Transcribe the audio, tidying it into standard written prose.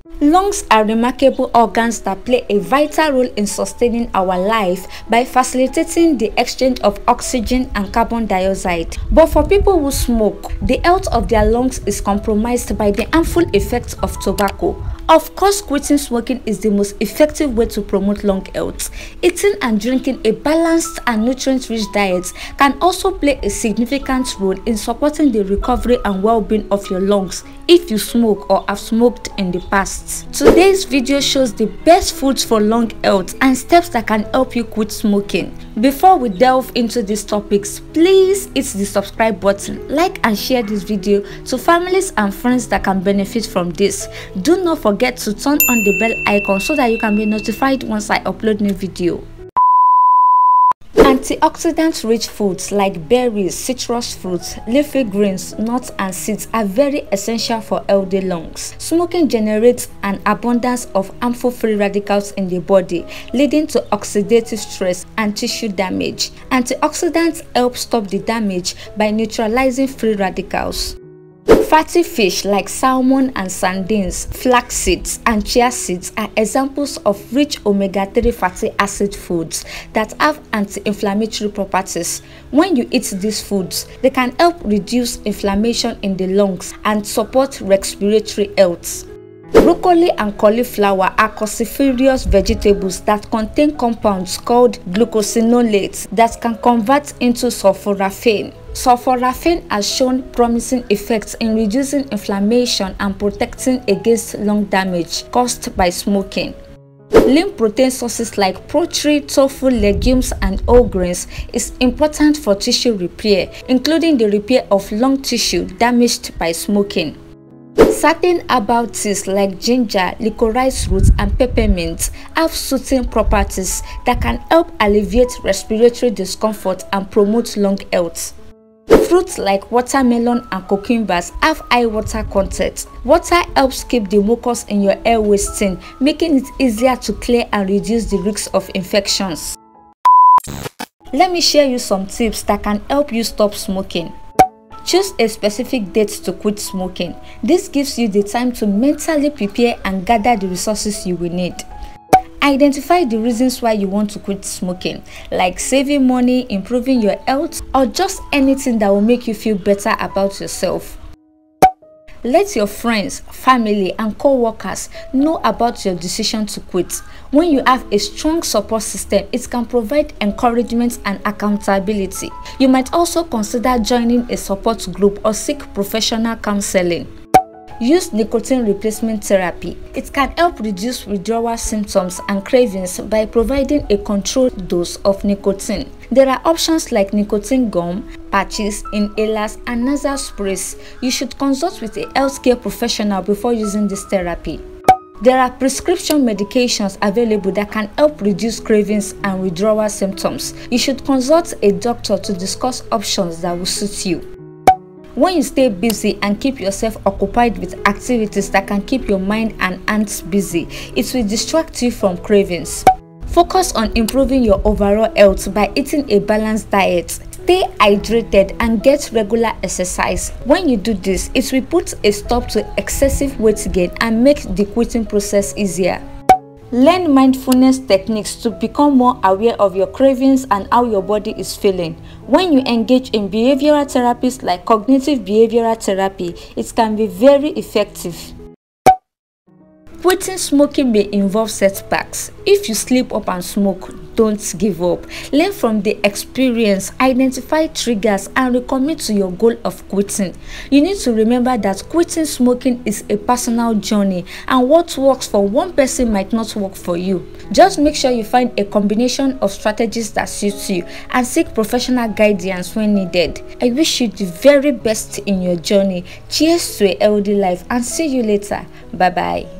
Lungs are remarkable organs that play a vital role in sustaining our life by facilitating the exchange of oxygen and carbon dioxide. But for people who smoke, the health of their lungs is compromised by the harmful effects of tobacco. Of course, quitting smoking is the most effective way to promote lung health. Eating and drinking a balanced and nutrient-rich diet can also play a significant role in supporting the recovery and well-being of your lungs if you smoke or have smoked in the past. Today's video shows the best foods for lung health and steps that can help you quit smoking. Before we delve into these topics, please hit the subscribe button, like and share this video to families and friends that can benefit from this. Do not forget to turn on the bell icon so that you can be notified once I upload new video. Antioxidant-rich foods like berries, citrus fruits, leafy greens, nuts and seeds are very essential for healthy lungs. Smoking generates an abundance of harmful free radicals in the body, leading to oxidative stress and tissue damage. Antioxidants help stop the damage by neutralizing free radicals. Fatty fish like salmon and sardines, flax seeds, and chia seeds are examples of rich omega-3 fatty acid foods that have anti-inflammatory properties. When you eat these foods, they can help reduce inflammation in the lungs and support respiratory health. Broccoli and cauliflower are cruciferous vegetables that contain compounds called glucosinolates that can convert into sulforaphane. Sulforaphane has shown promising effects in reducing inflammation and protecting against lung damage caused by smoking. Lean protein sources like poultry, tofu, legumes, and whole grains is important for tissue repair, including the repair of lung tissue damaged by smoking. Certain herbal teas like ginger, licorice roots, and peppermint have soothing properties that can help alleviate respiratory discomfort and promote lung health. Fruits like watermelon and cucumbers have high water content. Water helps keep the mucus in your airways thin, making it easier to clear and reduce the risk of infections. Let me share you some tips that can help you stop smoking. Choose a specific date to quit smoking. This gives you the time to mentally prepare and gather the resources you will need. Identify the reasons why you want to quit smoking, like saving money, improving your health, or just anything that will make you feel better about yourself. Let your friends, family, and co-workers know about your decision to quit. When you have a strong support system, it can provide encouragement and accountability. You might also consider joining a support group or seek professional counseling. Use nicotine replacement therapy. It can help reduce withdrawal symptoms and cravings by providing a controlled dose of nicotine. There are options like nicotine gum, patches, inhalers, and nasal sprays. You should consult with a healthcare professional before using this therapy. There are prescription medications available that can help reduce cravings and withdrawal symptoms. You should consult a doctor to discuss options that will suit you. When you stay busy and keep yourself occupied with activities that can keep your mind and hands busy, it will distract you from cravings. Focus on improving your overall health by eating a balanced diet. Stay hydrated and get regular exercise. When you do this, it will put a stop to excessive weight gain and make the quitting process easier. Learn mindfulness techniques to become more aware of your cravings and how your body is feeling. When you engage in behavioral therapies like cognitive behavioral therapy, it can be very effective. Quitting smoking may involve setbacks. If you slip up and smoke, don't give up. Learn from the experience, identify triggers, and recommit to your goal of quitting. You need to remember that quitting smoking is a personal journey, and what works for one person might not work for you. Just make sure you find a combination of strategies that suits you and seek professional guidance when needed. I wish you the very best in your journey. Cheers to a healthy life and see you later. Bye bye.